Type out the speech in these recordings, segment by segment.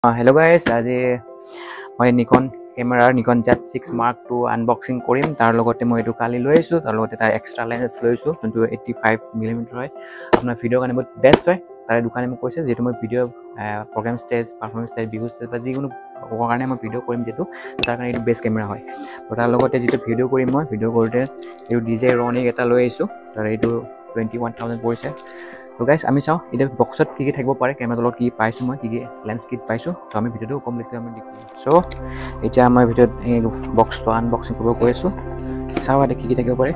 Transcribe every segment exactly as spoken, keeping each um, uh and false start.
Uh, hello guys, আজি মই Nikon camera Nikon Z six Mark two unboxing কৰিম তাৰ লগতে মই এটো কালি লৈ আইছো তাৰ লগতে তাৰ এক্সট্ৰা লেন্স লৈছো যোনটো eighty-five millimeter হয় আপোনাৰ ভিডিও কাৰণে বহুত বেষ্ট হয় তাৰ দোকানে মোক কৈছে যেটো মই video program stage performance stage view stage বা যিকোনো কাৰণে মই ভিডিও কৰিম যেটো তাৰ কাৰণে এটো বেষ্ট ক্যামেৰা হয় তো তাৰ লগতে যেটো ভিডিও কৰিম মই ভিডিও কৰোতে এটো D J I ronin এটা লৈ আইছো তাৰ এটো twenty-one thousand পৰিছে তো গাইস আমি চাও এটা বক্সত কি কি থাকিব পাৰে ক্যামেৰা তলত কি পাইছো মই কি কি লেন্স কিট পাইছো সো আমি ভিডিওটো কমপ্লিটলি আমি দেখো সো এতিয়া মই ভিডিওত এই বক্সটো আনবক্সিং কৰিব গৈ আছো চাও এটা কি কি থাকিব পাৰে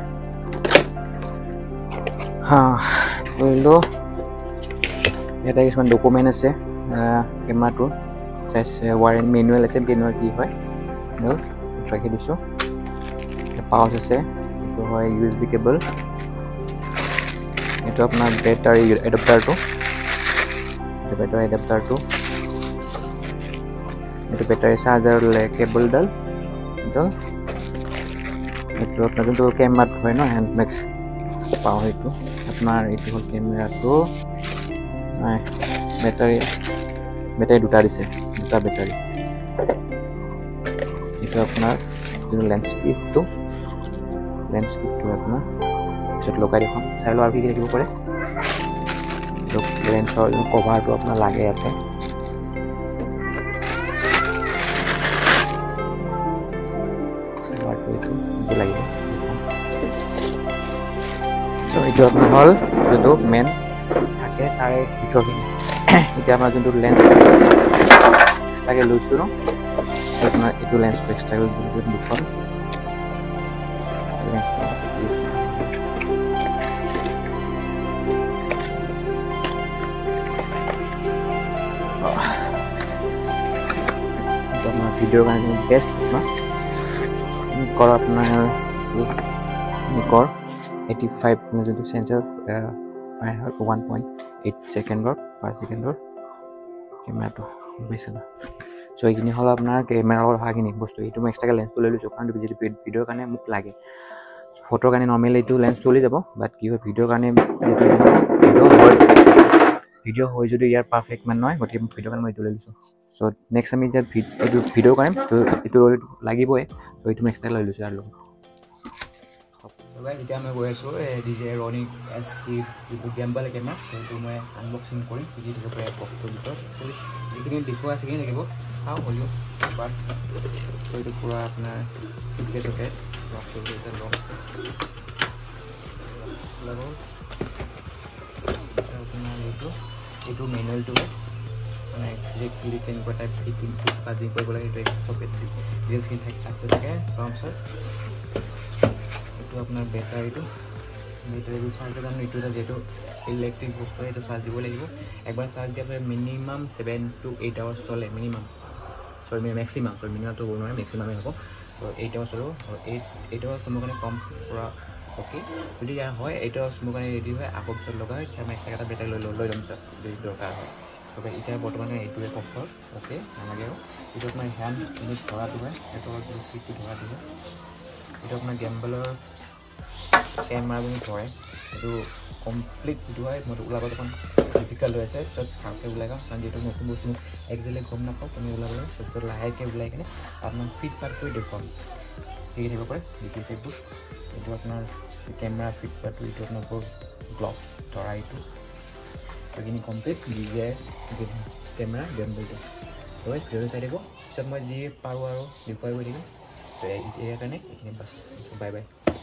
হা লইলো এটা কিছুমান ডকুমেন্ট আছে ক্যামেৰাটো সাইজ ওয়ারেন্টি ম্যানুয়াল আছে কেনো কি হয় নো ট্রাকে দিছো পাওয়ার আছে এটো হয় ইউএসবি কেবল এটো আপনার ব্যাটারি অ্যাডাপ্টার টু এটা ব্যাটারি অ্যাডাপ্টার টু এটা ব্যাটারি চার্জার কেবল ডাল ডাল এটো আপনার কিন্তু ক্যামেরা হয় না হ্যান্ড ম্যাক্স পাওয়ার এটো আপনার এটো হল ক্যামেরা টু ব্যাটারি ব্যাটারি দুটা দিছে দুটা ব্যাটারি এটা আপনার lens kit two lens kit two আপনার সেট লগাই দেখুন চাইলো আর কি কি দেখিব পারে তো লেন্সৰ কভাৰটো আপোনাৰ লাগে ইয়াতে কভাৰটো এইটো লাগিব তো এইটো আপোনাৰ হল যোনটো মেন থাকে তাৰে ভিতৰখিনি এতিয়া আপোনাৰ যোনটো লেন্স এক্সট্ৰাকে লৈছো ন আপোনাৰ এইটো লেন্স এক্সট্ৰাকে লৈছো দুখন ভিডিও কাৰণে বেষ্ট না কৰ আপোনাৰ Nikon eighty-five যোনটো সেন্সৰ one point eight সেকেন্ডৰ per সেকেন্ডৰ ক্যামেৰাটো বেছ না সো এইখিনি হল আপোনাৰ ক্যামেৰাৰ ভাগিনি বস্তু এইটো মই এক্সট্ৰা লেন্স লৈ লৈছো কাৰণ ভিডিও ভিডিওৰ কাৰণে মোক লাগে ফটোৰ কাৰণে নৰমালি এইটো লেন্স চলি যাব বাট কি হয় ভিডিওৰ কাৰণে ভিডিও হয় ভিডিও হয় যদি ইয়াৰ পারফেক্ট মান নহয় গতি ভিডিওৰ কাৰণে মই এইটো লৈ লৈছো সো নেক্সট আমি যে এইটো ভিডিও কৰিম তো এইটো লাগিবই তো এইটো এক্সট্ৰা লৈ লৈছো আৰু তো গাইস এতিয়া মই গৈ আছো D J I ronin S six যেটো গেম্বল ক্যামেৰা তো মই আনবক্সিং কৰিম কি কি থাকে প্ৰায় বক্সৰ ভিতৰত একচুয়ালি যিখিনি দেখুৱা আছে কি লাগিব চাও হলিও বাট তো এইটো পুৰা আপোনাৰ সুটকেছ আছে বক্সৰ ভিতৰত লগ লাগো আপোনাৰ এইটো এইটো মেনুৱেলটো মানে এক্সেক্টলি কেনেকুৱা টাইপ ফিটিং বাজি কৰিব লাগে এইটো সব ডিটেইলছ খিনি থাকে আছে থাকে ফ্ৰমছৰ এইটো আপোনাৰ ব্যাটাৰিটো ব্যাটাৰিটো চাৰ্জৰ কাৰণে এইটো যেটো ইলেক্ট্ৰিক বস্তু এইটো চাৰ্জ দিব লাগিব একবাৰ চাৰ্জ দিলে minimum seven to eight hours চলে minimum sorry maximum sorry minimum তো বনোৱা ম্যাক্সিমামে হ'ব তো eight আৱাৰ্ছ চলো আৰু eight আৱাৰ্ছ মোৰ কাৰণে কম পুৰা ওকে যদি ইয়াৰ হয় eight আৱাৰ্ছ মোৰ কাৰণে ৰেডি হয় আকৌ পিছত লগাই আমি একটা ব্যাটাৰি লৈ লৈ ল'ম স্যাৰ যদি দৰকাৰ হয় ওকে এতিয়া বৰ্তমানে এইটোৱে কফৰ ওকে নালাগে এইটো আপোনাৰ হ্যান্ড ইউজ কৰাটো হয় এইটো ফিটটো ধৰাটো হয় এইটো আপোনাৰ গেম্বলৰ ক্যামেৰা বুলি ধৰে এইটো কমপ্লিট ভিডিও হয় মই ওলাব অকণ ডিফিকাল্ট হৈ আছে তো ভালকৈ ওলাই গাম কাৰণ যিটো নতুন বস্তু মোক একজেক্টলি গম নাপাওঁ তুমি ওলাবলৈ তো লাহেকৈ ওলাই কিনে আপোনাক ফিট পাৰ্ট কৰি দেখুৱাম ঠিক থাকিব পাৰে ডিটেইলছ এইবোৰ এইটো আপোনাৰ ক্যামেৰা ফিট পাৰ্টটো এইটো আপোনাৰ ব্লক ধৰা এইটো এইখিনি complete D J I camera গেম্বলটো তো ভিডিও চাই দেখো পিছত মই যি পাৰোঁ আৰু দেখুৱাই গৈ থাকিম তো ইয়াৰ কাৰণে এইখিনি বাছ বাই বাই